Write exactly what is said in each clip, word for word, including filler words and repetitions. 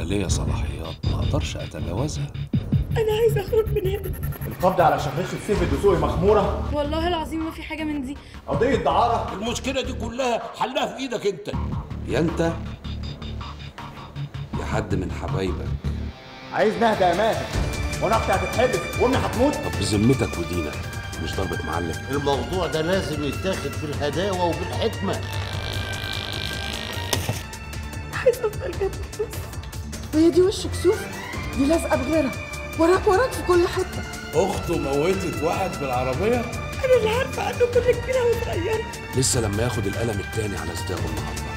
ليا صلاحيات ما اقدرش اتجاوزها. انا عايزه اخرج من هنا. القبض على شغاله السيف الدسوقي مخموره. والله العظيم ما في حاجه من دي. قضيه دعاره. المشكله دي كلها حلها في ايدك انت. يا انت يا حد من حبايبك. عايز نهدى يا ماهر، وانا اختي هتتحبس وامي هتموت. طب بذمتك ودينك مش ضربة معلم؟ الموضوع ده لازم يتاخد بالهداوه وبالحكمه. عايزه افضل جنب فلوس. وهي دي وش كسوف؟ دي لازقه بغيرها، وراك وراك في كل حته. اخته موتت واحد بالعربيه؟ انا اللي عارفه عنه كل كبيره وصغيره. لسه لما ياخد القلم التاني على صداقه النهارده.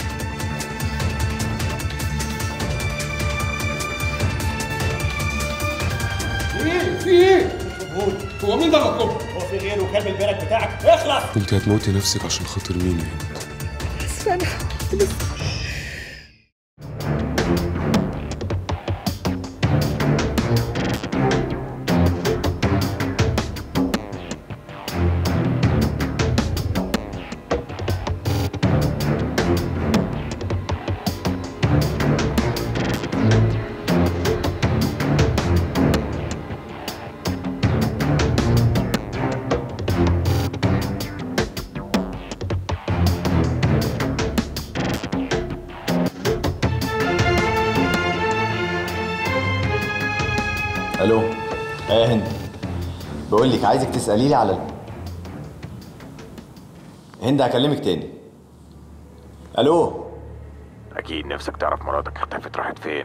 في ايه؟ في ايه؟ هو مين ده مطلوب؟ هو في غيره وكلب البرك بتاعك؟ اخلص! انت هتموتي نفسك عشان خاطر مين يا انت؟ بس انا الو. ايه يا هند، بقول لك عايزك تسالي لي على ال... هند هكلمك تاني. الو. اكيد نفسك تعرف مراتك اختفت راحت فين.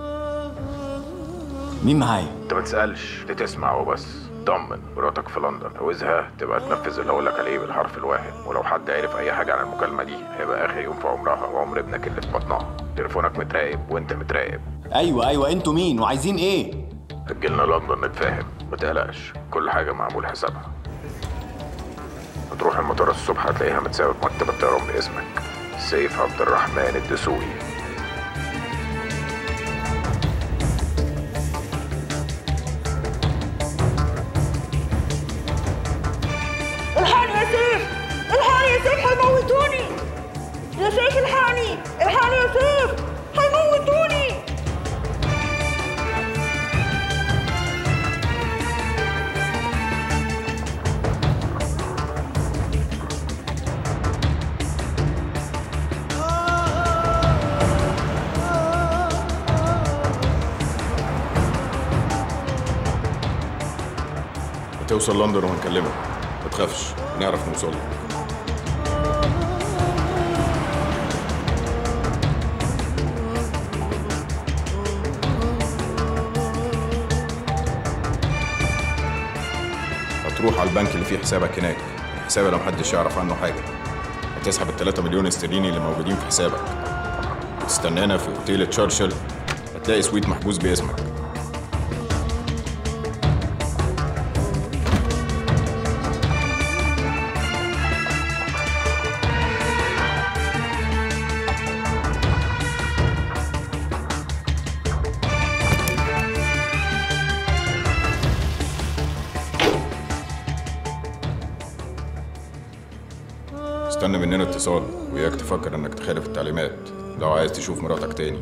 مين معايا؟ انت ما تسالش، انت تسمع وبس. طمن، مراتك في لندن، عاوزها تبقى تنفذ اللي هقول لك عليه بالحرف الواحد، ولو حد عرف اي حاجه عن المكالمه دي هيبقى اخر يوم في عمرها وعمر ابنك اللي في بطنها. تليفونك متراقب وانت متراقب. ايوه ايوه، انتوا مين وعايزين ايه؟ هتجيلنا لندن نتفاهم، ما تقلقش، كل حاجه معمول حسابها. هتروح المطار الصبح هتلاقيها متساوي في مكتب الطيران باسمك، سيف عبد الرحمن الدسوقي. الحقني يا سيف، الحقني يا سيف، هيموتوني يا سيف، الحقني الحقني يا سيف، هيموتوني. توصل لندن وهنكلمك، ما تخافش، نعرف نوصل لك. هتروح على البنك اللي فيه حسابك هناك، الحساب اللي محدش يعرف عنه حاجه. هتسحب الثلاثة مليون استرليني اللي موجودين في حسابك، وتستنانا في اوتيل تشرشل، هتلاقي سويت محجوز باسمك. استنى مننا اتصال، وياك تفكر انك تخالف التعليمات لو عايز تشوف مراتك تاني.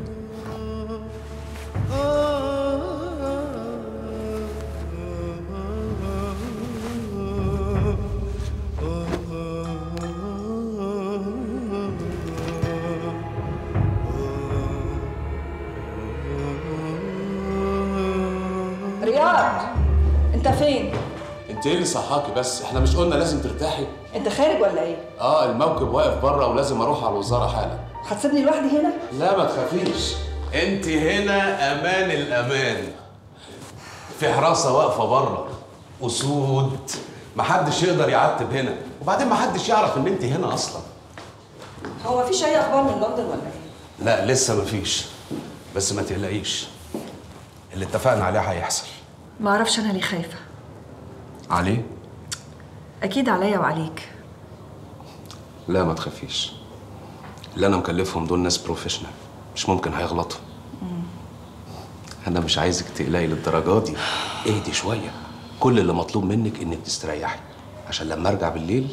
رياض، انت فين؟ انت ايه اللي صحاكي بس؟ احنا مش قلنا لازم ترتاحي؟ انت خارج ولا ايه؟ اه الموكب واقف بره ولازم اروح على الوزاره حالا. هتسيبني لوحدي هنا؟ لا ما تخافيش، انت هنا امان الامان. في حراسه واقفه بره، اسود، محدش يقدر يعتب هنا، وبعدين محدش يعرف ان انت هنا اصلا. هو مفيش اي اخبار من لندن ولا ايه؟ لا لسه مفيش، بس ما تقلقيش، اللي اتفقنا عليه هيحصل. ما اعرفش انا ليه خايفه. عليه؟ اكيد عليا وعليك. لا ما تخافيش، اللي انا مكلفهم دول ناس بروفيشنال، مش ممكن هيغلطوا. انا مش عايزك تقلقي للدرجه دي، اهدي شويه. كل اللي مطلوب منك انك تستريحي، عشان لما ارجع بالليل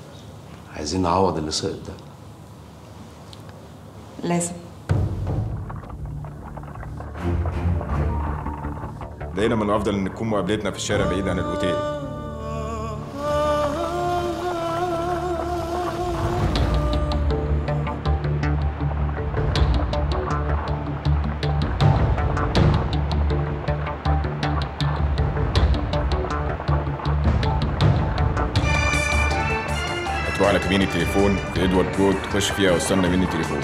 عايزين نعوض اللي سقط ده. لازم. لقينا من الافضل ان تكون مقابلتنا في الشارع بعيد عن الاوتيل. هتروح على كابينة التليفون في ادوارد رود، تخش فيها واستنى مني تليفون.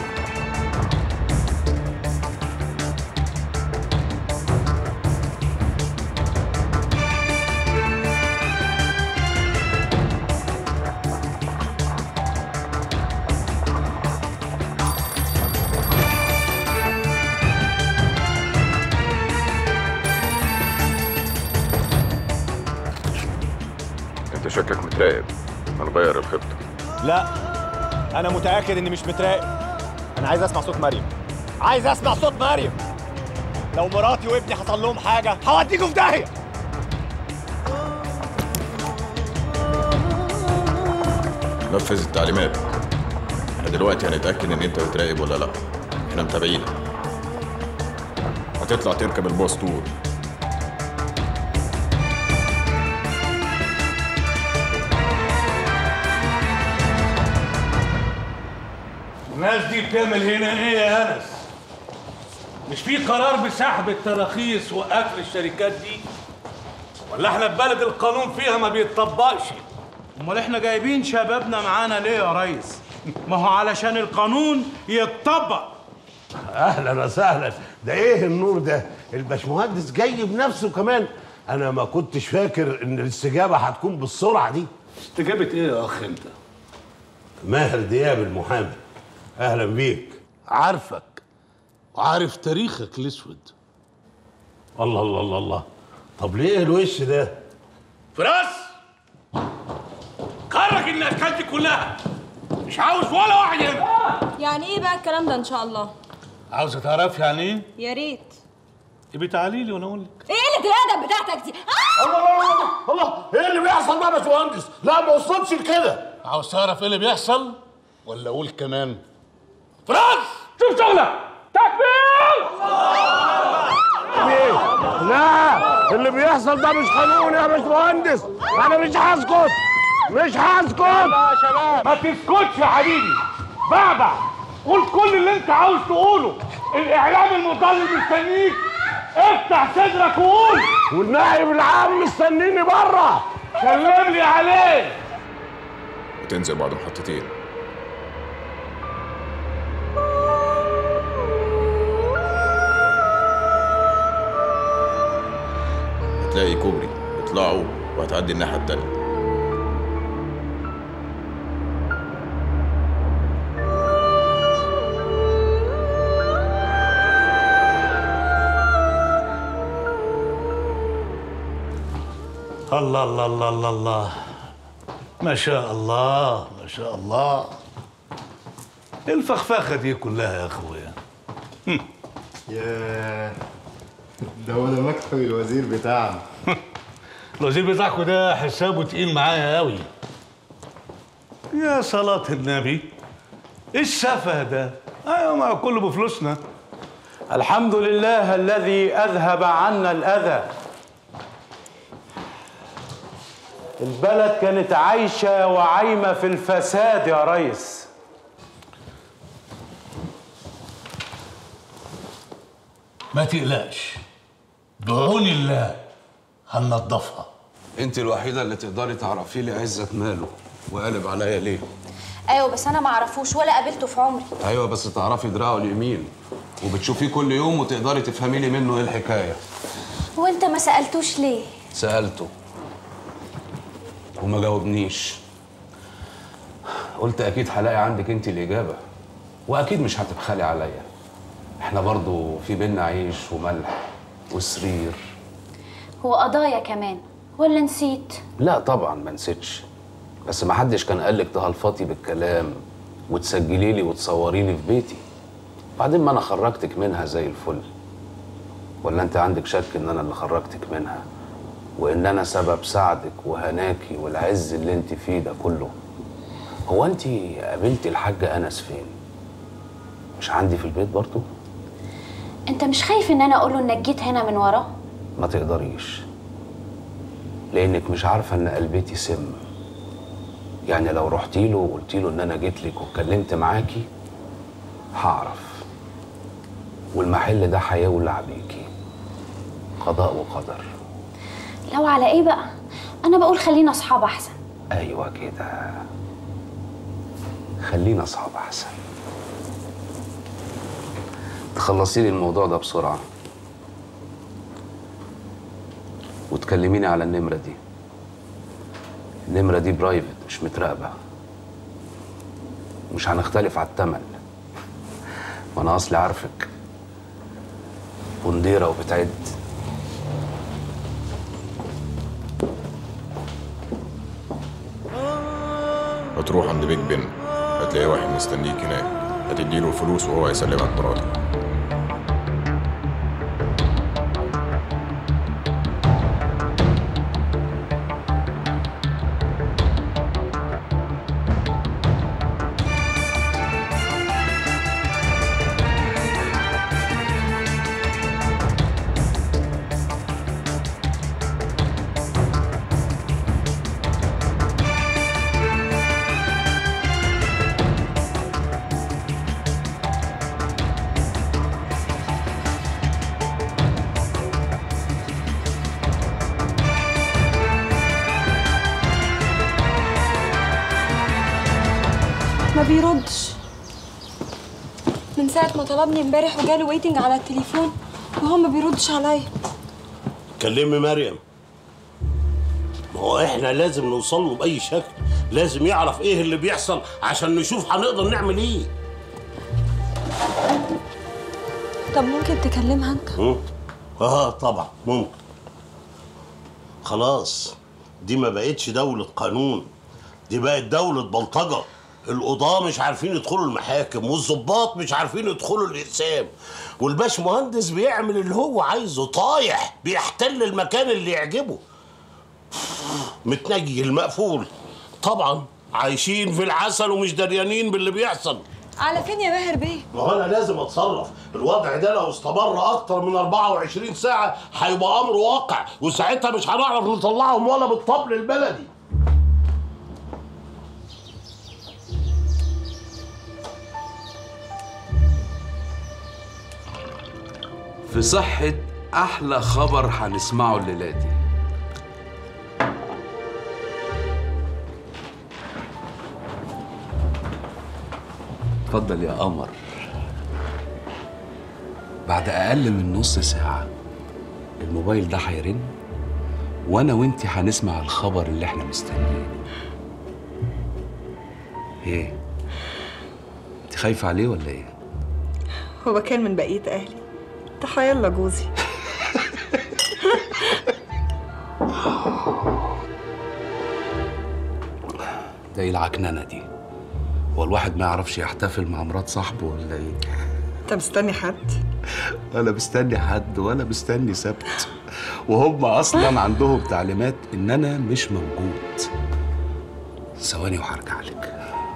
انت شكلك متراقب، هنغير الخطة. لا، أنا متأكد إني مش متراقب. أنا عايز أسمع صوت مريم. عايز أسمع صوت مريم. لو مراتي وابني حصل لهم حاجة هوديكوا في داهية. نفذ التعليمات. احنا دلوقتي هنتأكد إن أنت بتراقب ولا لأ. احنا متابعينك. هتطلع تركب الباص طول. الناس دي بتعمل هنا ايه يا انس؟ مش في قرار بسحب التراخيص وقفل الشركات دي؟ ولا احنا في بلد القانون فيها ما بيتطبقش؟ امال احنا جايبين شبابنا معانا ليه يا ريس؟ ما هو علشان القانون يتطبق. اهلا وسهلا. ده ايه النور ده؟ الباشمهندس جاي بنفسه كمان. انا ما كنتش فاكر ان الاستجابه هتكون بالسرعه دي. استجابة ايه يا اخ انت؟ ماهر دياب المحامي، اهلا بيك. عارفك وعارف تاريخك الاسود. الله الله الله الله. طب ليه الوش ده؟ فراس خرج الاشكال دي كلها، مش عاوز ولا واحد هنا. يعني ايه بقى الكلام ده ان شاء الله؟ عاوزه تعرفي يعني ايه؟ يا ريت. ابقي تعالي لي وانا اقول لك. ايه اللي الادب بتاعتك دي؟ آه! الله الله الله، ايه اللي بيحصل بقى يا باشمهندس؟ لا ما وصلتش لكده. عاوز تعرف ايه اللي بيحصل ولا اقول كمان؟ فراس شوف شغلك. تكبير! لا، اللي بيحصل ده مش قانون يا باشمهندس. انا مش هسكت، مش هسكت يا شباب. ما تسكتش يا حبيبي. بعبع، قول كل اللي انت عاوز تقوله. الاعلام المضلل مستنيك. افتح صدرك وقول. والنائب العام مستنيني بره. سلم لي عليه. وتنزل بعد محطتين. هتلاقي كوبري اطلعوا وهتعدي الناحية التانية. الله الله الله الله الله، ما شاء الله ما شاء الله. ايه الفخفخه دي كلها يا اخويا؟ ياه، ده هو ده مكتب الوزير بتاعنا. الوزير بتاعكوا ده حسابه تقيل معايا قوي. يا صلاة النبي، ايه السفه ده؟ ايوه ما كله بفلوسنا. الحمد لله الذي أذهب عنا الأذى. البلد كانت عايشة وعايمة في الفساد يا ريس. ما تقلقش، بعون الله هننضفها. انت الوحيده اللي تقدري تعرفي لي عزت ماله وقالب عليا ليه. ايوه بس انا ما اعرفوش ولا قابلته في عمري. ايوه بس تعرفي دراعه اليمين وبتشوفيه كل يوم وتقدري تفهمي لي منه ايه الحكايه. وانت ما سالتوش ليه؟ سالته وما جاوبنيش. قلت اكيد هلاقي عندك انت الاجابه واكيد مش هتبخلي عليا. احنا برضو في بينا عيش وملح وسرير. هو قضايا كمان ولا نسيت؟ لا طبعا ما نسيتش، بس ما حدش كان قالك تهلفطي بالكلام وتسجلي لي وتصوريني في بيتي. بعدين ما انا خرجتك منها زي الفل. ولا انت عندك شك ان انا اللي خرجتك منها وان انا سبب سعدك وهناكي والعز اللي انت فيه ده كله؟ هو انت قابلتي الحاج انس فين؟ مش عندي في البيت برضو؟ انت مش خايف ان انا اقول له انك جيت هنا من وراه؟ ما تقدريش، لانك مش عارفه ان قلبتي سم. يعني لو رحتي له وقلتي له ان انا جيت لك واتكلمت معاكي هعرف، والمحل ده هيولع بيكي. قضاء وقدر. لو على ايه بقى؟ انا بقول خلينا اصحاب احسن. ايوه كده، خلينا اصحاب احسن. تخلصي لي الموضوع ده بسرعه وتكلميني على النمره دي. النمره دي برايفت مش متراقبه، مش هنختلف على التمن، وانا اصلي عارفك بنديره وبتعد. هتروح عند بيج بن، هتلاقي واحد مستنيك هناك، هتديله الفلوس وهو هيسلمك مراتك. ما بيردش من ساعة ما طلبني امبارح وجالي ويتنج على التليفون وهو ما بيردش عليا. كلمي مريم. ما هو احنا لازم نوصل له بأي شكل، لازم يعرف ايه اللي بيحصل عشان نشوف هنقدر نعمل ايه. طب ممكن تكلمها انت؟ اه اه طبعا ممكن. خلاص دي ما بقتش دولة قانون، دي بقت دولة بلطجة. القضاة مش عارفين يدخلوا المحاكم، والظباط مش عارفين يدخلوا الأقسام، والباش مهندس بيعمل اللي هو عايزه، طايح بيحتل المكان اللي يعجبه. متنجل مقفول طبعا، عايشين في العسل ومش دريانين باللي بيحصل. على فين يا ماهر بيه؟ ما هو انا لازم اتصرف، الوضع ده لو استمر اكتر من أربعة وعشرين ساعة هيبقى امر واقع، وساعتها مش هنعرف نطلعهم ولا بالطبل البلدي. في صحة أحلى خبر هنسمعه الليلة دي. اتفضل يا قمر. بعد أقل من نص ساعة الموبايل ده هيرن وأنا وإنتي هنسمع الخبر اللي إحنا مستنيينه. إيه؟ أنت خايفة عليه ولا إيه؟ هو كان من بقية أهلي. تحيا الله جوزي. ده ايه العكننه دي؟ هو الواحد ما يعرفش يحتفل مع مرات صاحبه ولا ايه؟ انت مستني حد؟ ولا مستني حد ولا مستني سبت، وهم اصلا عندهم تعليمات ان انا مش موجود. ثواني وهرجع لك.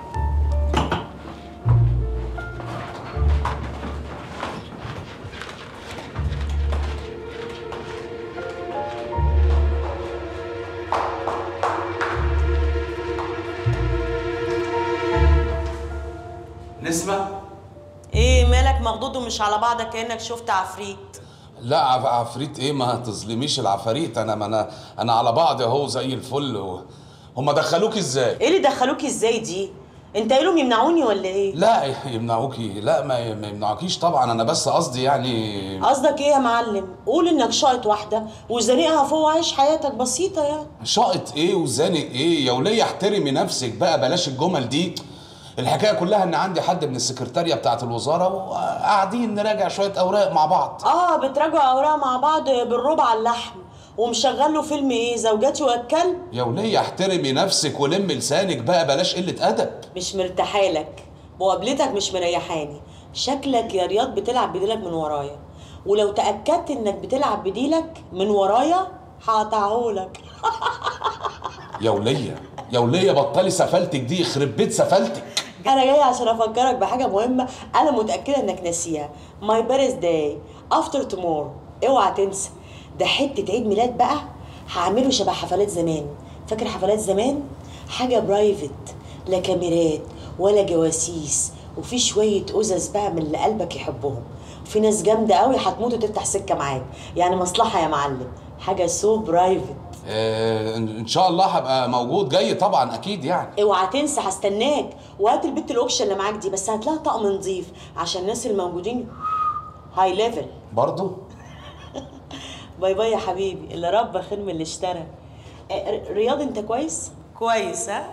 نسمة؟ ايه مالك مخضوض ومش على بعضك كأنك شفت عفريت؟ لا عفريت ايه؟ ما تظلميش العفاريت. انا ما انا انا على بعض اهو زي الفل. و... هم دخلوك ازاي؟ ايه اللي دخلوك ازاي دي؟ انت قايلهم يمنعوني ولا ايه؟ لا يمنعوكي؟ لا ما يمنعوكيش طبعا. انا بس قصدي يعني. قصدك ايه يا معلم؟ قول انك شاقط واحده وزانقها فوق وعايش حياتك بسيطه يعني. شاقط ايه وزانق ايه؟ يا وليه احترمي نفسك بقى، بلاش الجمل دي. الحكايه كلها ان عندي حد من السكرتاريه بتاعه الوزاره وقاعدين نراجع شويه اوراق مع بعض. اه بتراجعوا اوراق مع بعض بالربع اللحم، ومشغل له فيلم ايه؟ زوجاتي والكلب؟ يا وليه احترمي نفسك ولم لسانك بقى، بلاش قله ادب. مش مرتاحالك، مقابلتك مش مريحاني، شكلك يا رياض بتلعب بديلك من ورايا، ولو تاكدت انك بتلعب بديلك من ورايا هقطعهولك. يا وليه يا وليه بطلي سفلتك دي، يخرب بيت سفلتك. انا جاي عشان افكرك بحاجه مهمه انا متاكده انك ناسيها. ماي بيرث داي افتر تومورو، اوعى تنسى. ده حته عيد ميلاد بقى هعمله شبه حفلات زمان. فاكر حفلات زمان؟ حاجه برايفت، لا كاميرات ولا جواسيس، وفي شويه أزز بقى من اللي قلبك يحبهم. في ناس جامده قوي هتموت وتفتح سكه معاك، يعني مصلحه يا معلم، حاجه سو برايفت. آه ان شاء الله هبقى موجود، جاي طبعا اكيد يعني. اوعى تنسى هستناك، وهات البت الاوبشن اللي معاك دي، بس هات لها طقم نظيف عشان الناس الموجودين هاي ليفل برضه. باي باي يا حبيبي، اللي ربى خير من اللي اشترى. رياض انت كويس؟ كويس ها؟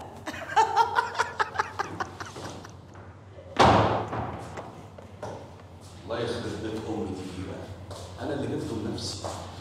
الله يخرب بيت امي دي بقى، انا اللي جبته لنفسي.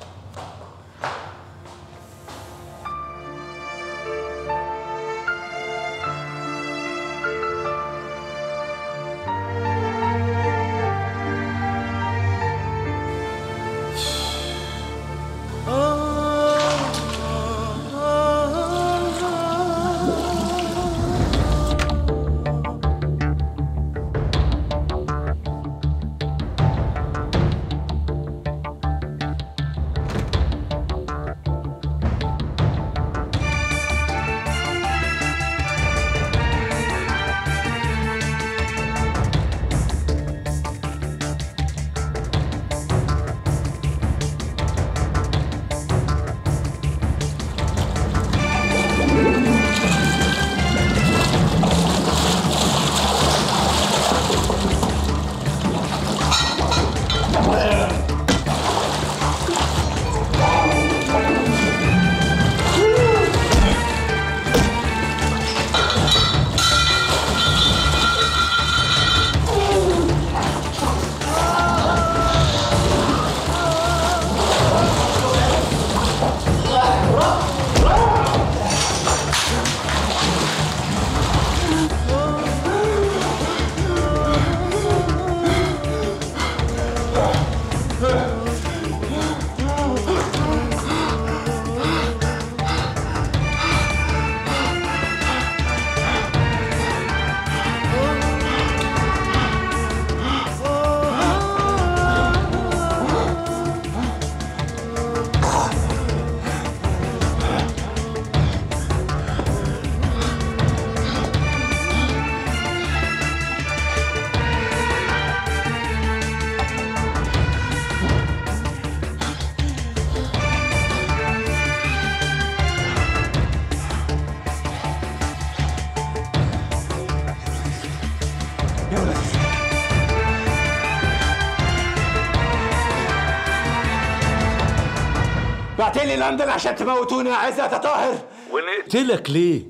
بعتلي لندن عشان تموتوني يا عزت يا طاهر. ونقتلك ليه؟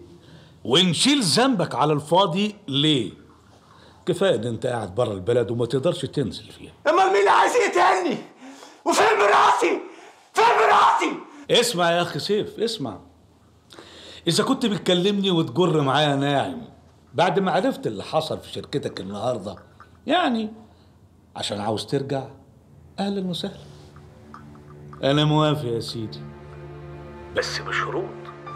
ونشيل ذنبك على الفاضي ليه؟ كفايه ان انت قاعد بره البلد وما تقدرش تنزل فيها. امال مين اللي عايز يقتلني؟ وفين مراتي؟ فين مراتي؟ اسمع يا اخي سيف، اسمع. اذا كنت بتكلمني وتجر معايا ناعم بعد ما عرفت اللي حصل في شركتك النهارده، يعني عشان عاوز ترجع، اهلا وسهلا. انا موافق يا سيدي، بس بشروط.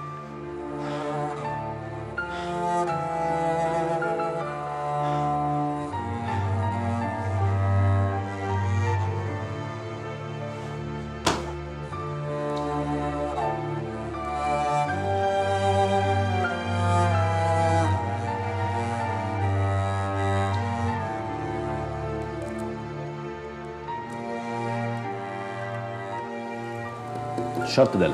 الشرط ده لا.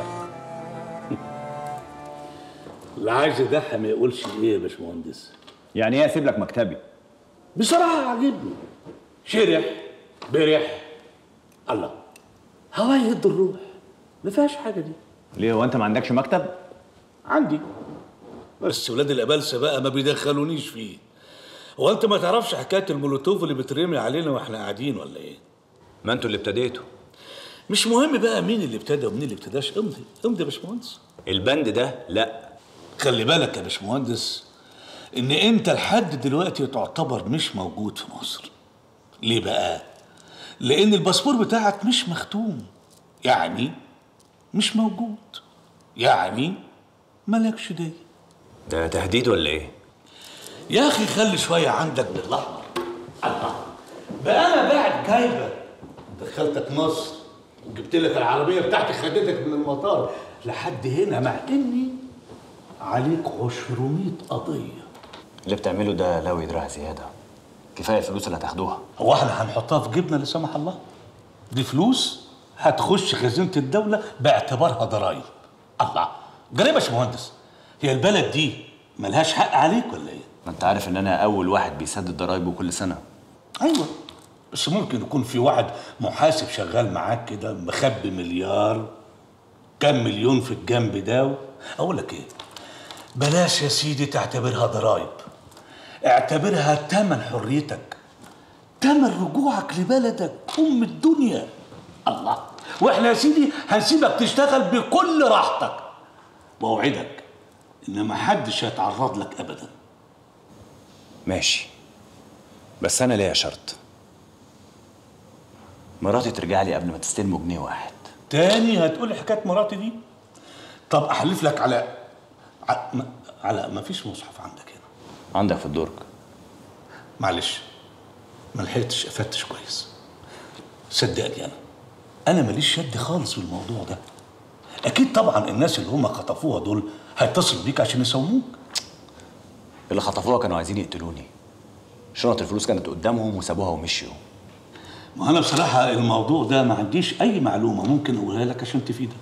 اللي عايز يضحي ما يقولش ايه يا باشمهندس. يعني ايه اسيب لك مكتبي؟ بصراحه عاجبني، شرح برح. الله، هوا يهد الروح، ما فيهاش حاجه دي. ليه هو انت ما عندكش مكتب؟ عندي، بس ولاد الابلسه بقى ما بيدخلونيش فيه. هو انت ما تعرفش حكايه المولوتوف اللي بترمي علينا واحنا قاعدين ولا ايه؟ ما انتوا اللي ابتديتوا. مش مهم بقى مين اللي ابتدى ومين اللي ابتداش، امضي امضي يا باشمهندس. البند ده لا. خلي بالك يا باشمهندس ان انت لحد دلوقتي تعتبر مش موجود في مصر. ليه بقى؟ لان الباسبور بتاعك مش مختوم، يعني مش موجود، يعني مالكش دي. ده تهديد ولا ايه؟ يا اخي خلي شويه عندك من الاحمر. الله، بقى انا بعد جايبه دخلتك مصر وجبت لك العربيه بتاعتي خدتك من المطار لحد هنا، مع اني عليك عشرمية قضيه. اللي بتعمله ده لو يدرع زياده، كفايه الفلوس اللي هتاخدوها. هو احنا هنحطها في جيبنا لا سمح الله؟ دي فلوس هتخش خزينه الدوله باعتبارها ضرايب. الله، جري يا باشمهندس، هي البلد دي ملهاش حق عليك ولا ايه؟ ما انت عارف ان انا اول واحد بيسدد ضرايبه كل سنه. ايوه، بس ممكن يكون في واحد محاسب شغال معاك كده مخبي مليار، كام مليون في الجنب ده. اقول لك ايه، بلاش يا سيدي تعتبرها ضرايب، اعتبرها تمن حريتك، تمن رجوعك لبلدك ام الدنيا. الله، واحنا يا سيدي هنسيبك تشتغل بكل راحتك، واوعدك ان ما حدش هيتعرض لك ابدا. ماشي، بس انا ليا شرط، مراتي ترجع لي قبل ما تستلموا جنيه واحد. تاني هتقولي حكايه مراتي دي؟ طب احلف لك على على ما فيش مصحف عندك هنا. عندك في الدرج. معلش ما لحقتش افتش كويس، صدقني انا انا ماليش يد خالص في الموضوع ده. اكيد طبعا الناس اللي هم خطفوها دول هيتصلوا بيك عشان يساوموك. اللي خطفوها كانوا عايزين يقتلوني، شنط الفلوس كانت قدامهم وسابوها ومشيوا. ما انا بصراحه الموضوع ده ما عنديش اي معلومه ممكن اقولها لك عشان تفيدك.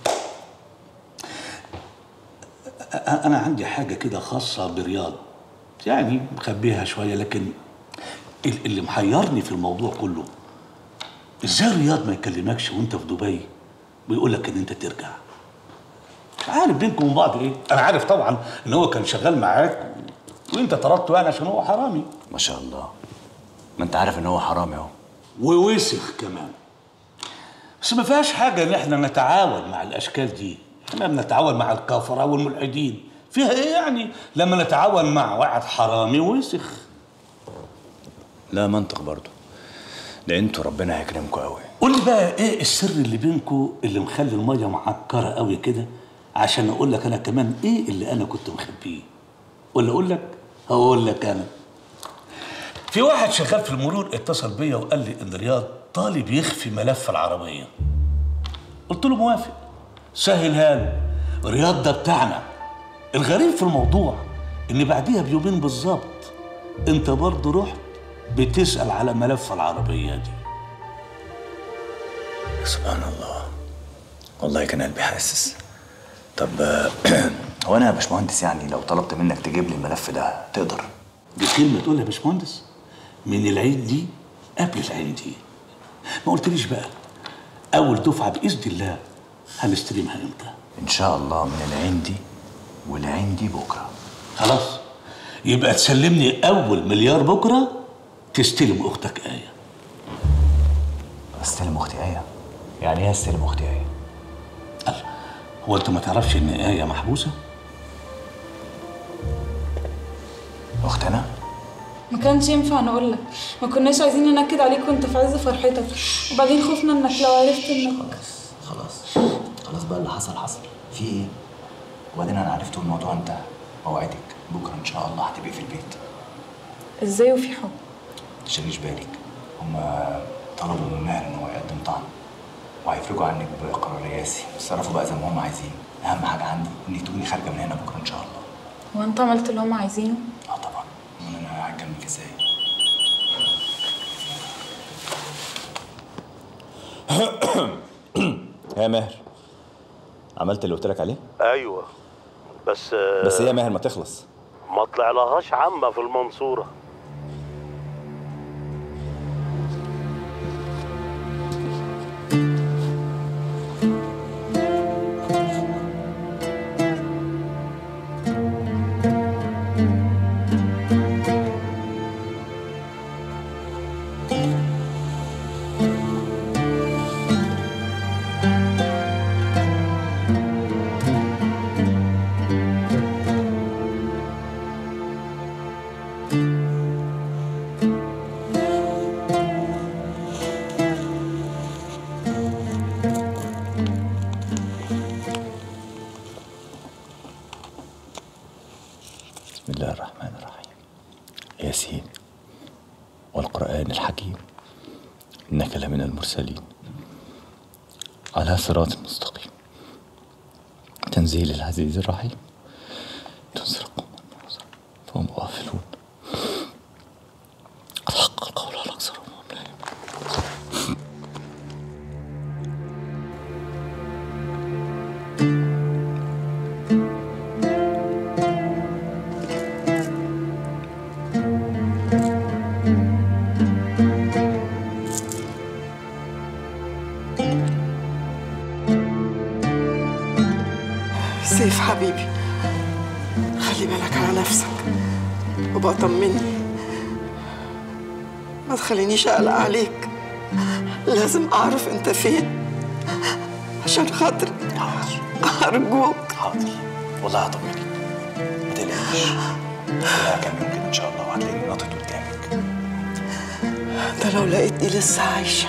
انا عندي حاجه كده خاصه برياض، يعني مخبيها شويه، لكن اللي محيرني في الموضوع كله ازاي رياض ما يكلمكش وانت في دبي ويقول لك ان انت ترجع؟ مش عارف بينكم وبين بعض ايه. انا عارف طبعا ان هو كان شغال معاك وانت طردته يعني عشان هو حرامي. ما شاء الله، ما انت عارف ان هو حرامي اهو، ووسخ كمان. بس ما فيهاش حاجه ان احنا نتعاون مع الاشكال دي، احنا بنتعاون مع الكفره والملحدين، فيها ايه يعني لما نتعاون مع واحد حرامي وسخ؟ لا منطق برضه، ده انتوا ربنا هيكرمكم قوي. قول لي بقى ايه السر اللي بينكم اللي مخلي الميه معكره قوي كده، عشان اقول لك انا كمان ايه اللي انا كنت مخبيه. ولا اقول لك؟ هقول لك انا. في واحد شغال في المرور اتصل بيا وقال لي ان رياض طالب يخفي ملف العربيه. قلت له موافق، سهلها له، رياض ده بتاعنا. الغريب في الموضوع ان بعديها بيومين بالظبط انت برضه رحت بتسال على ملف العربيه دي. سبحان الله، والله كان قلبي حاسس. طب هو انا يا باشمهندس يعني لو طلبت منك تجيب لي الملف ده تقدر؟ دي كلمه تقولها يا باشمهندس؟ من العين دي قبل العين دي. ما قلتليش بقى اول دفعه باذن الله هنستلمها امتى؟ ان شاء الله من العين دي والعين دي بكره. خلاص، يبقى تسلمني اول مليار بكره تستلم اختك ايه. استلم اختي ايه؟ يعني ايه استلم اختي ايه؟ هو انت ما تعرفش ان ايه محبوسه؟ اختنا؟ ما كانش ينفع نقول لك، ما كناش عايزين ننكد عليك وانت في عز فرحتك، وبعدين خفنا انك لو عرفت انك خلاص خلاص خلاص بقى، اللي حصل حصل. في ايه؟ وبعدين انا عرفت الموضوع انتهى. اوعدك بكره ان شاء الله هتبقي في البيت. ازاي وفي حب؟ تشغليش بالك، هما طلبوا من ماهر ان هو يقدم طعن وهيفرجوا عنك بقرار رئاسي، اتصرفوا بقى زي ما هم عايزين. اهم حاجه عندي انك تكوني خارجه من هنا بكره ان شاء الله. هو انت عملت اللي هم عايزينه؟ اه طبعا، امال انا هكمل ازاي؟ يا ماهر، عملت اللي قلت لك عليه؟ ايوه، بس بس ايه يا ماهر ما تخلص؟ ما طلعلهاش عامه في المنصوره. بسم الله الرحمن الرحيم. ياسين والقرآن الحكيم إنك لمن المرسلين. على صراط مستقيم تنزيل العزيز الرحيم تنذر قوما فهم غافلون قد حق القول على أكثرهم وهم لا يؤمنون. سيف حبيبي، خلي بالك على نفسك وبقى طمني، ما تخلينيش اقلق عليك، لازم اعرف انت فين عشان خاطري. حاضر ارجوك. حاضر والله هطمنك، ما تقلقيش، كلها كام يوم كده ان شاء الله وهتلاقيني ناطط قدامك. ده لو لقيتني لسه عايشه.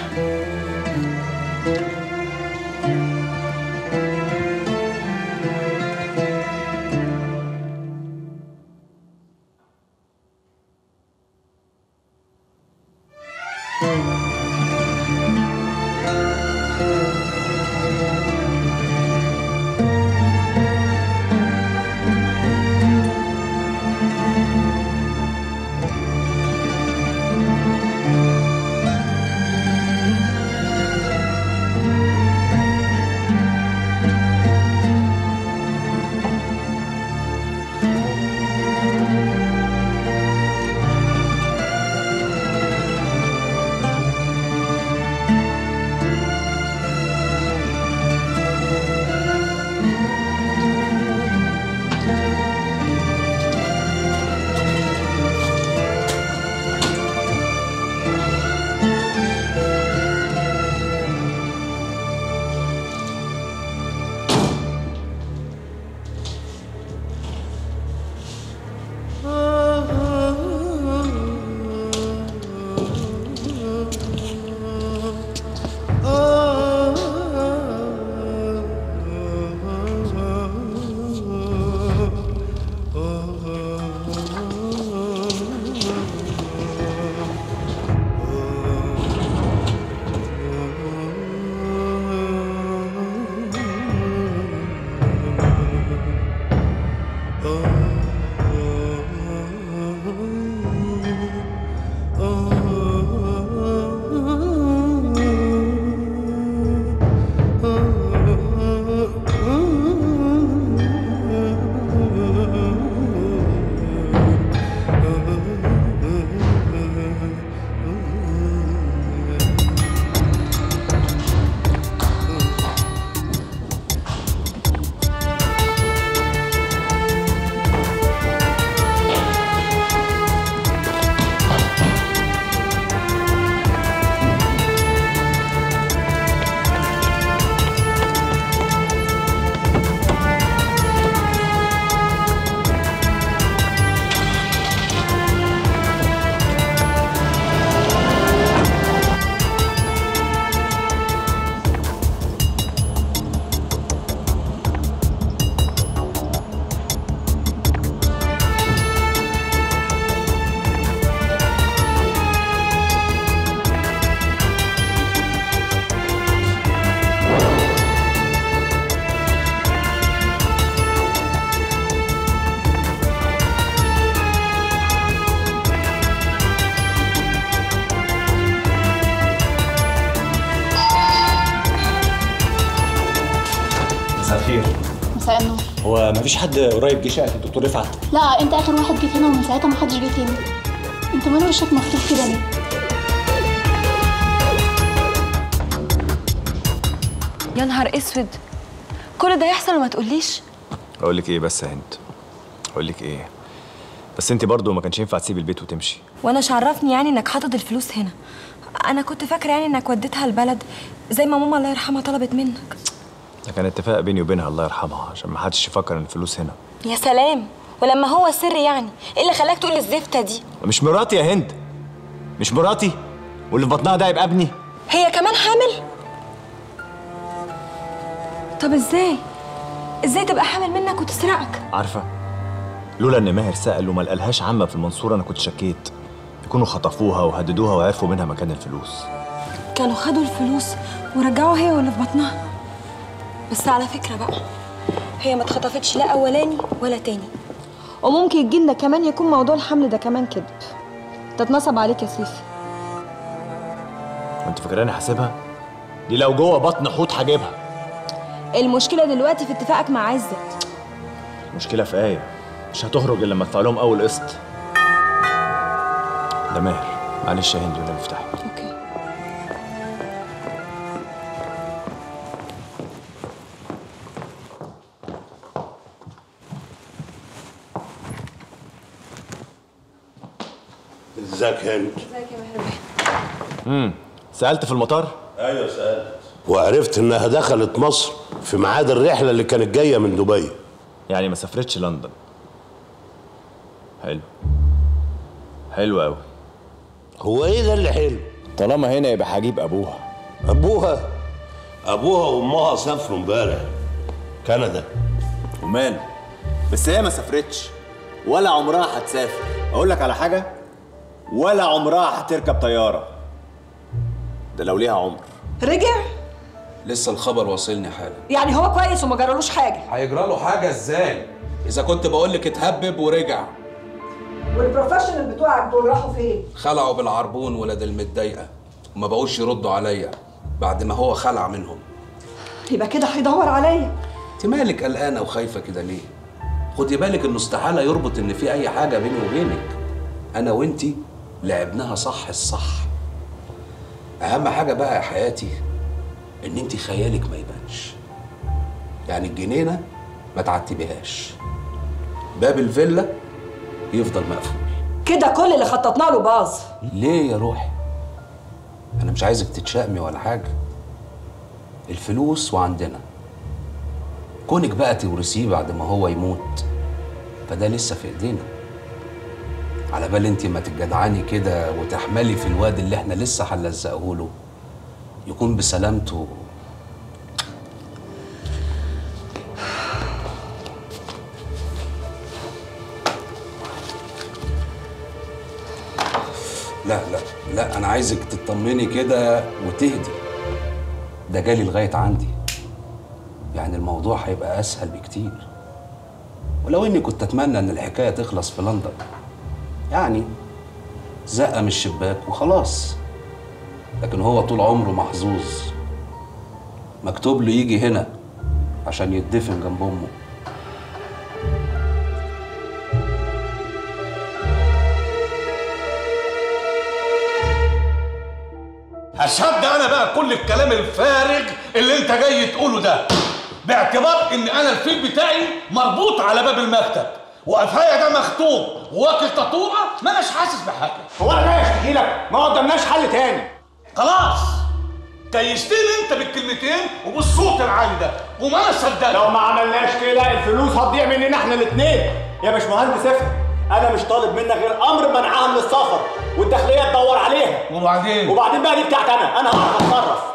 مساء النور. هو مفيش حد قريب جه شقه الدكتور رفعت؟ لا انت اخر واحد جيت هنا ومن ساعتها ما حدش جه تاني. انت مال وشك مفتوح كده ليه؟ يا نهار اسود، كل ده يحصل وما تقوليش؟ اقول لك ايه بس يا هند، اقول لك ايه بس انت برضو ما كانش ينفع تسيب البيت وتمشي. وانا عرفني يعني انك حاطط الفلوس هنا؟ انا كنت فاكره يعني انك وديتها البلد زي ما ماما الله يرحمها طلبت منك. ده كان اتفاق بيني وبينها الله يرحمها عشان ما حدش يفكر ان الفلوس هنا. يا سلام، ولما هو سر يعني ايه اللي خلاك تقول الزفته دي؟ مش مراتي يا هند، مش مراتي، واللي في بطنها ده يبقى ابني. هي كمان حامل؟ طب ازاي؟ ازاي تبقى حامل منك وتسرقك؟ عارفه لولا ان ماهر سأل وما لقالهاش عامه في المنصوره انا كنت شكيت يكونوا خطفوها وهددوها وعرفوا منها مكان الفلوس. كانوا خدوا الفلوس ورجعوا هي واللي في بطنها؟ بس على فكره بقى، هي ما اتخطفتش لا اولاني ولا تاني، وممكن يجيلنا كمان يكون موضوع الحمل ده كمان كذب. تتنصب عليك يا سيفي. وانت فاكراني حاسبها؟ دي لو جوه بطن حوت هجيبها. المشكله دلوقتي في اتفاقك مع عزت. المشكله في ايه؟ مش هتخرج الا لما ادفع لهم اول قسط. ده ماهر، معلش يا هندي ولا مفتاحي. اوكي. ازيك يا هند؟ ازيك يا ماهر بيه؟ امم سالت في المطار؟ ايوه سالت، وعرفت انها دخلت مصر في ميعاد الرحله اللي كانت جايه من دبي. يعني ما سافرتش لندن. حلو حلو قوي. هو ايه ده اللي حلو؟ طالما هنا يبقى هجيب ابوها. ابوها؟ ابوها وامها سافروا امبارح كندا. وماله؟ بس هي ما سافرتش ولا عمرها هتسافر. اقول لك على حاجه، ولا عمرها هتركب طياره، ده لو ليها عمر. رجع؟ لسه الخبر واصلني حالا. يعني هو كويس وما جرالوش حاجه؟ هيجرى له حاجه ازاي اذا كنت بقول لك اتهبب ورجع؟ والبروفيشنال بتوعك دول راحوا فين؟ خلعوا بالعربون ولاد المتضايقه وما بقوش يردوا عليا بعد ما هو خلع منهم. يبقى كده هيدور عليا. انت مالك قلقانه وخايفه كده ليه؟ خدي بالك انه استحاله يربط ان في اي حاجه بيني وبينك. انا وانتي لعبناها صح الصح. اهم حاجه بقى يا حياتي ان انتي خيالك ما يبانش. يعني الجنينه ما تعتبيهاش، باب الفيلا يفضل مقفول. كده كل اللي خططنا له باظ. ليه يا روحي؟ انا مش عايزك تتشائمي ولا حاجه. الفلوس وعندنا، كونك بقى تورثيه بعد ما هو يموت فده لسه في ايدينا. على بال انت ما تتجدعني كده وتحملي في الواد اللي احنا لسه هنلزقه له يكون بسلامته. لا لا لا، انا عايزك تطمني كده وتهدي. ده جالي لغايه عندي، يعني الموضوع هيبقى اسهل بكتير. ولو اني كنت اتمنى ان الحكايه تخلص في لندن، يعني زقه من الشباك وخلاص. لكن هو طول عمره محظوظ، مكتوب له يجي هنا عشان يدفن جنب امه. هصدق انا بقى كل الكلام الفارغ اللي انت جاي تقوله ده، باعتبار ان انا الفيل بتاعي مربوط على باب المكتب وقفايا ده مختوم وواكل تطوعه ما اناش حاسس بحاجه. هو انا جاي اشتكي لك؟ ما قدامناش حل تاني. خلاص كيستني انت بالكلمتين وبالصوت العالي ده وما انا صدقت. لو ما عملناش كده الفلوس هتضيع مننا احنا الاثنين. يا باشمهندس افهم، انا مش طالب منك غير امر منعها من السفر والداخليه تدور عليها. وبعدين؟ وبعدين بقى دي بتاعت انا، انا هعرف اتصرف.